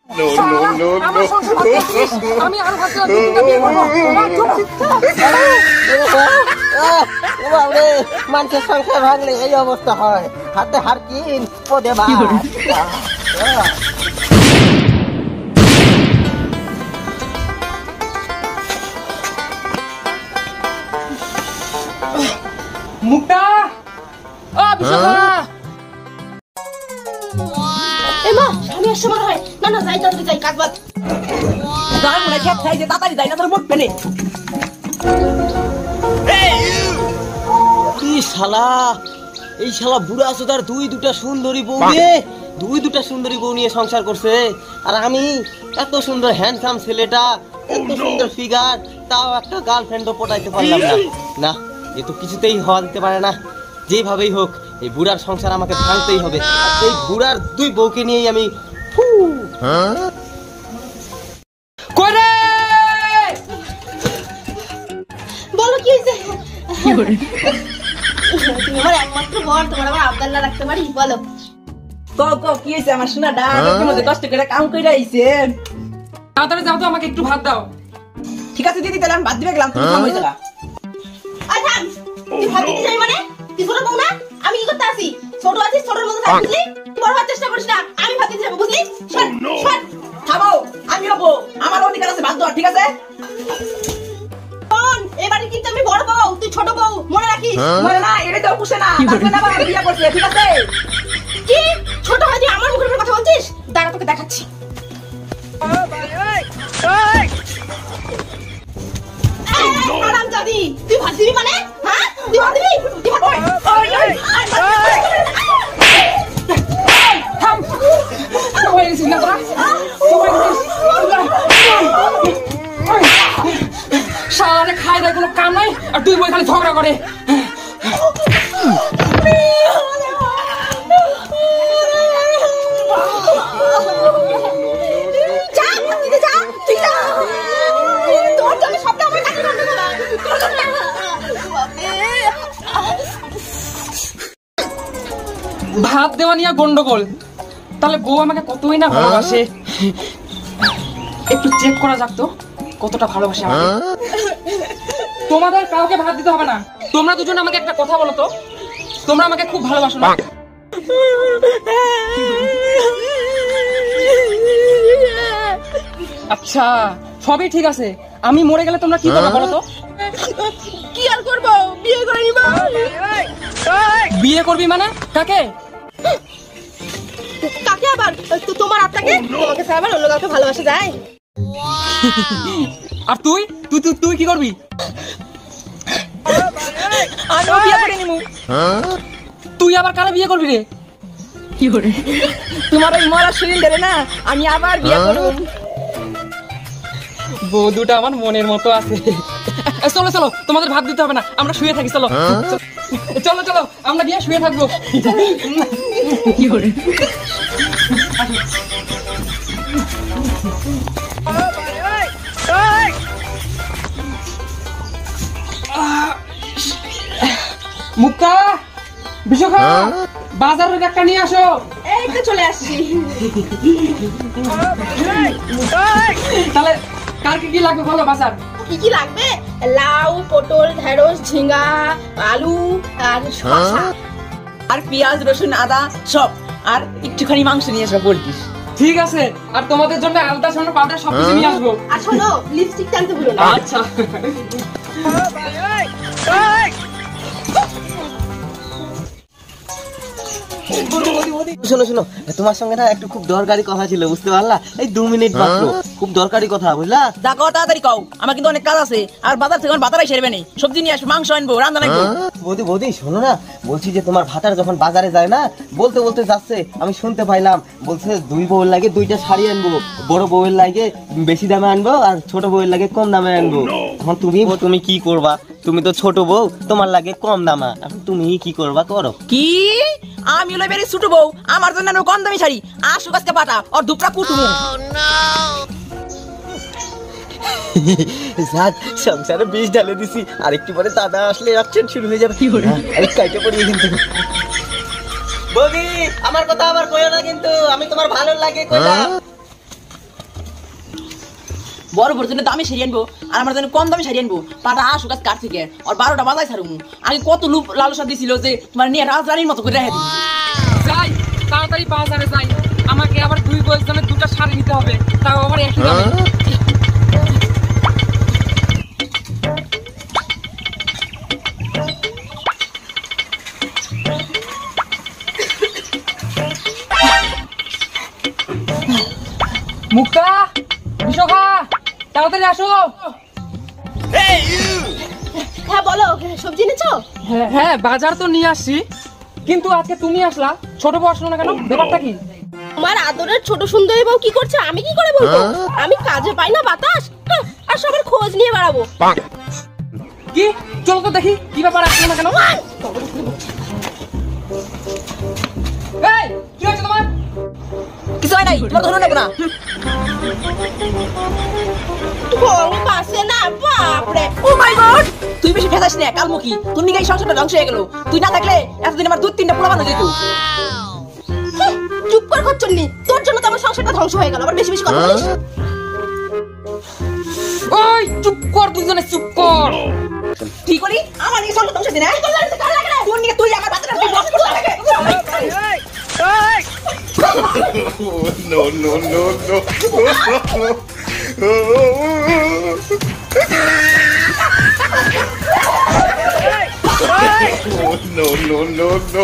আমি আরো মানুষের সংসার ভাঙলে এই অবস্থা হয়, হাতে হার কিন পদে মুক্তা আমি আসছে মনে হয়। না না যাই তাড়াতাড়ি যাই, কাজ বাদ যাই মনে খেত খাই যে তাড়াতাড়ি যাই না তোর মুখ পেনে। কি শালা, এই শালা বুড়া সুদার দুটা সুন্দরী বউ নিয়ে দুটা সুন্দরী বউ নিয়ে সংসার করছে, আর আমি এত সুন্দর হ্যান্ডসাম ছেলেটা, এত সুন্দর ফিগার, তাও একটা গার্লফ্রেন্ডও পটাইতে পারলাম না। না, এ তো কিছুতেই হওয়া দিতে পারে না। যেভাবেই হোক এই বুড়ার সংসার আমাকে ভাঙতেই হবে। এই বুড়ার দুই বউকে নিয়েই আমি বলো কি হয়েছে? তুমি আমার একমাত্র বর, তোমার আবার আবদার না রাখতে পারি? বলো কি হয়েছে আমার শোনা ডা? কষ্ট করে কাম করে আইছে। তাড়াতাড়ি যাও তো, আমাকে একটু ভাত দাও। ঠিক আছে দিদি, তাহলে আমি ভাত দিবে গেলাম, তুমি থাম হয়ে যাবা। তুই ভাত দিতে যাবি মানে? তুই ছোট বউ না? আমি কি করতে আসি? ছোট আছিস, ছোটর মতো থাক, বুঝলি? বড় হওয়ার চেষ্টা করিস না, আমি ভাত দিতে যাবো, বুঝলি? থামো, আমি হবো, আমার অধিকার আছে ভাত দেওয়ার, ঠিক আছে? এবারে কিন্তু আমি বড় বউ, তুই ছোট বউ, মনে রাখিস। মনে না, এটা তো পুষে না, তারপরে না বাবা বিয়ে করছে, ঠিক আছে? কি ছোট ভাই, তুই আমার মুখের উপর কথা বলছিস? দাঁড়া, তোকে দেখাচ্ছি। হারামজাদি, তুই ভাত দিবি মানে? হ্যাঁ, তুই ভাত দিবি? তুই ভাত দিবি? থাম, হয়ে গেছিস না তোরা? শালারে খাই দেয়, কোনো কাম নাই, আর তুই বই খালি ঝগড়া করে। ভাত দেওয়া নিয়ে গন্ডগোল, তাহলে বউ আমাকে কতই না ভালোবাসে। একটু চেক করা যাক তো কতটা ভালোবাসে আমাকে। তোমাদের কাউকে ভাত দিতে হবে না, তোমরা দুজন আমাকে একটা কথা বলো তো, তোমরা আমাকে খুব ভালোবাসো না? আচ্ছা, সবই ঠিক আছে, আমি মরে গেলে তোমরা কি করবে বলো তো? কি আর করবো, বিয়ে করে নিব। বিয়ে করবি মানে? কাকে? কাকে আবার? তোমার আত্মাকে। তোমাকে ছাড়া আবার অন্য কাউকে ভালোবাসা যায়? আর তুই তুই তুই তুই কি করবি? আমি বিয়ে করে নিব। তুই আবার কারে বিয়ে করবি রে? কি করে? তোমার ওই মরা শরীর ধরে না, আমি আবার বিয়ে করব। বউ দুটো আমার মনের মতো আছে। চলো চলো, তোমাদের ভাত দিতে হবে না, আমরা শুয়ে থাকি। চলো চলো চলো, আমরা গিয়ে শুয়ে থাকবো। কি করে? মুক্তা, বিশ্বখা, বাজারের একটা নিয়ে আসো। এই তো চলে আসছি। তাহলে কার কি লাগবে বলো? বাজার কি কি লাগবে? লাউ, পটল, ঢেঁড়স, ঝিঙ্গা, আলু আর শসা আর পেঁয়াজ, রসুন, আদা সব, আর একটুখানি মাংস নিয়ে আসবো বলতিস। ঠিক আছে, আর তোমাদের জন্য আলতা, সোনা, পাউডার সবকিছু নিয়ে আসবো। আর শোনো, লিপস্টিক টানতে ভুলো না। আচ্ছা। শোনো শোনো, তোমার সঙ্গে না একটু খুব দরকারি কথা ছিল, বুঝতে পারলা? এই 2 মিনিট মাত্র, খুব দরকারি কথা, বুঝলা? দেখো তাড়াতাড়ি কও, আমার কিন্তু অনেক কাজ আছে, আর বাজার থেকে বাজারাই সেরবে নেই, সবজি নিয়ে আসবো, মাংস আনবো, রান্না আনবো। বৌদি বৌদি শোনো না, বলছি যে তোমার ভাতার যখন বাজারে যায় না, বলতে বলতে যাচ্ছে, আমি শুনতে পাইলাম, বলছে 2 বউয়ের লাগে 2টা শাড়ি আনবো, বড় বউয়ের লাগে বেশি দামে আনবো, আর ছোট বউয়ের লাগে কম দামে আনবো। এখন তুমি কি করবা? তুমি তো ছোট বউ, তোমার লাগে কম দামা, এখন তুমি কি করবা করো। কি? আমি হলো বেরি ছোট বউ, আমার জন্য আনবো কম দামি শাড়ি, আসুক আজকে পাটা আর দুপটা কুটুমু। সংসারে বিষ ঢালে দিছি, আরেকটু পরে দাদা আসলে অ্যাকশন শুরু হয়ে যাবে। কি করে আমি কাইটে পড়ি কিন্তু। বৌদি, আমার কথা আবার কইও না কিন্তু, আমি তোমার ভালো লাগে কইলাম। বড় বড় জন্য দামে সেরিয়ে আনবো আর আমার জন্য কম দামে সেরিয়ে আনবো পাটা আসুক আজ কার থেকে আর 12টা বাজায় ছাড়ুমু আগে কত লোভ লালসা দিছিল যে তোমার নিয়ে রাজরানীর মতো করে রেখে দিই যাই তাড়াতাড়ি বাজারে যাই, আমাকে আবার 2 গজ দামে 2টা শাড়ি নিতে হবে, তাও আবার একই দামে। মুক্তা, বিশাখা, তাড়াতাড়ি আসো। হ্যাঁ বলো, সবজি এনেছো? হ্যাঁ বাজার তো নিয়ে আসছি, কিন্তু আজকে তুমি আসলা, ছোট বউ আসলো না কেন, ব্যাপারটা কি? আমার আদরের ছোট সুন্দরী বউ কি করছে আমি কি করে বলবো? আমি কাজে পাই না বাতাস, আর সবার খোঁজ নিয়ে বেড়াবো। কি চলো তো দেখি কি ব্যাপার, আসলো না কেন? এই কি হয়েছে তোমার? কিছু হয় নাই, তোমার ধরুন না। ঢং পাসে না, বাপরে। ও মাই গড, তুই বেশি ফেসাস না কালমুখী, তোর নিয়ে এই সংসারটা ধ্বংস হয়ে গেল। তুই না থাকলে এতদিন আমার 2-3টা পোলা বানানো যেত। চুপ কর খচ্চন্নি, তোর জন্য তো আমার সংসারটা ধ্বংস হয়ে গেল, আবার বেশি বেশি কথা বলিস। ওই চুপ কর, দুইজনে চুপ কর। কি করি আমার এই সংসার ধ্বংস দিনা তোর নিয়ে তুই আমার বাচ্চাটা তুই নষ্ট করতে লাগে। No, no, no, no. No, no, no, no.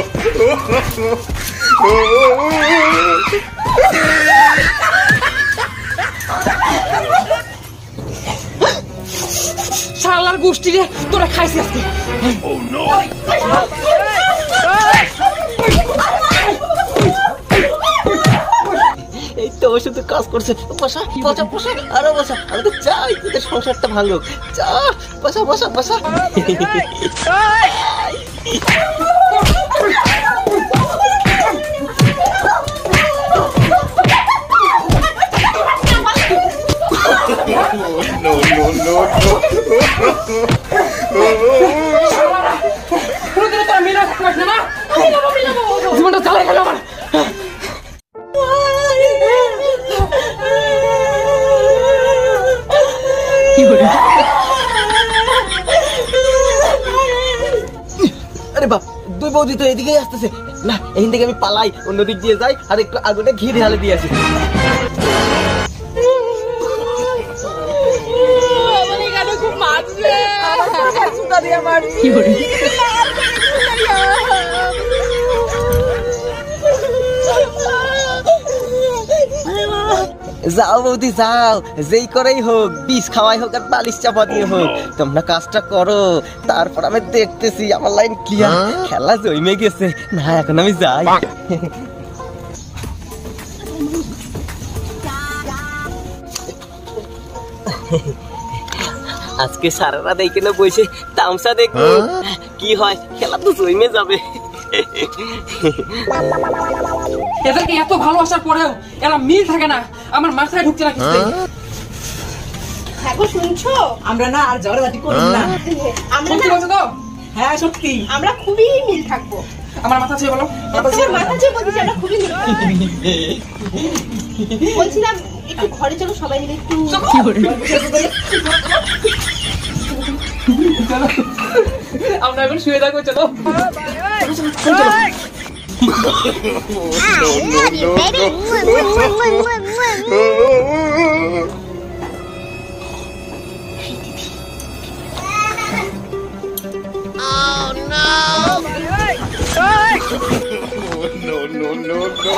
শালার গোষ্ঠী রে, তোরা খাইছিস আজকে। এই তো শুধু কাজ করছে, বসা বসা বসা, আরো বসা, আমি তো চাই তোদের সংসারটা ভাঙুক। চা বসা বসা বসা। No, no, no, no. কোনদিনও তোরা মিলে থাকতে পারছিস না? জীবনটা চালাই গেল আমার। আরে বাপ, দুই বৌদি তো এদিকেই আসতেছে। না, এখান থেকে আমি পালাই, অন্য দিক দিয়ে যাই আর একটু আগুনে ঘি ঢালে দিয়ে আসি। খুব মারছে। যাও বৌদি যাও, যেই করেই হোক, বিষ খাওয়াই হোক আর বালিশ চাপা দিয়ে হোক, তোমরা কাজটা করো, তারপর আমি দেখতেছি। আমার লাইন ক্লিয়ার, খেলা জমে গেছে। না এখন আমি যাই। আজকে সারা রাত এইখানে বসে তামসা দেখবো, কি হয়, খেলা তো জমে যাবে। এদেরকে এত ভালোবাসার পরেও এরা মিল থাকে না, আমার মাথায় ঢুকছে না কিছু। এখন শুনছো? আমরা না আর ঝগড়াঝাটি করব না। আমরা সত্যি না, বলছো তো? হ্যাঁ সত্যি। আমরা খুবই মিল থাকবো। আমার মাথা ছুঁয়ে বলো। তোমার মাথা চেয়ে বলছি আমরা খুবই মিল থাকবো। বলছিলাম একটু ঘরে চলো, সবাই মিলে একটু। আমরা এখন শুয়ে থাকবো, চলো। No, no, no, no.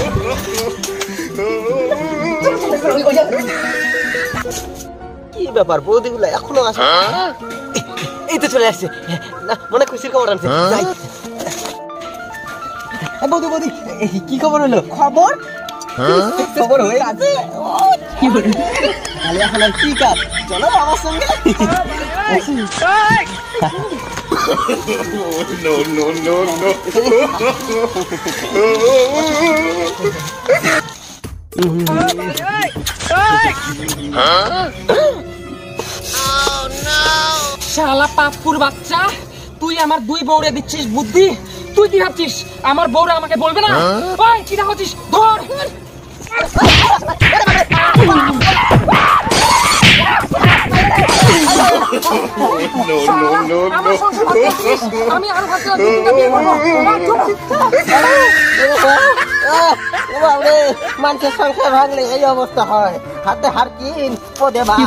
কি ব্যাপার, বৌদিগুলো এখনো আসে? এই তো চলে আসছে। না, মনে খুশির খবর আনছে। যাই। বৌদি বৌদি, কি খবর হলো? খবর খবর হয়ে গেছে। তাহলে এখন আর কি কাজ, চলো আমার সঙ্গে। No, no, no, no. শালা পাপুর বাচ্চা, তুই আমার 2 বউরে দিচ্ছিস বুদ্ধি? তুই কি ভাবছিস আমার বউরা আমাকে বলবে না? ওই কি দেখছিস, ধর। আমার সংসার ভাঙছিস। আমি আর ভাবছিলাম তুই দুটো বিয়ে করবো। বাবরে মানুষের সংসার ভাঙলে এই অবস্থা হয়, হাতে হার কিন পদে বা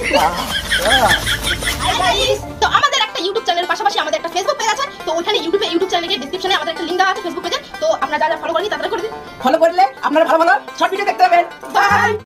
তো আমাদের একটা ইউটিউব চ্যানেলের পাশাপাশি আমাদের একটা ফেসবুক পেজ আছে, তো ওখানে ইউটিউব চ্যানেলের ডেসক্রিপশনে আমাদের একটা লিংক দেওয়া আছে ফেসবুক পেজে, তো আপনারা যারা ফলো করেনি তাদের করে দিন। ফলো করলে আপনারা ভালো ভালো শর্ট ভিডিও দেখতে পাবেন। বাই।